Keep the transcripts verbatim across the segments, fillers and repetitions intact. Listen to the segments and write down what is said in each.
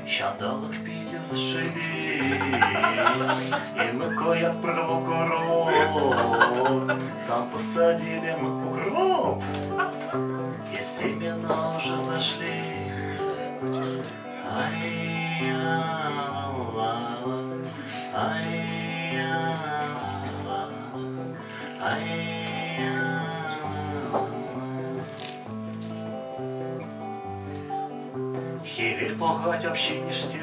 Чандалок піде зашибись, и мы кое отправу укроп. Там посадили мы укроп, и семена уже зашли. Ай-я-ла-ла, ай-я-ла-ла, ай-я-ла-ла. Хевель погать вообще ништяк,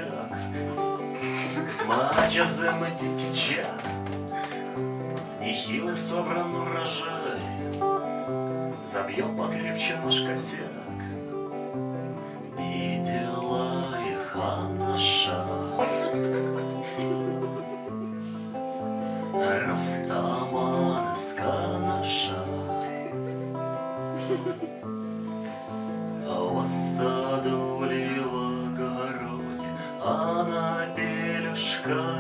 мача замыть теча, нехилый собран урожай, забьем покрепче наш косяк. Видела их Анаша, Растаман из Канаша, а у вас в саду ли в огороде, а на белюшках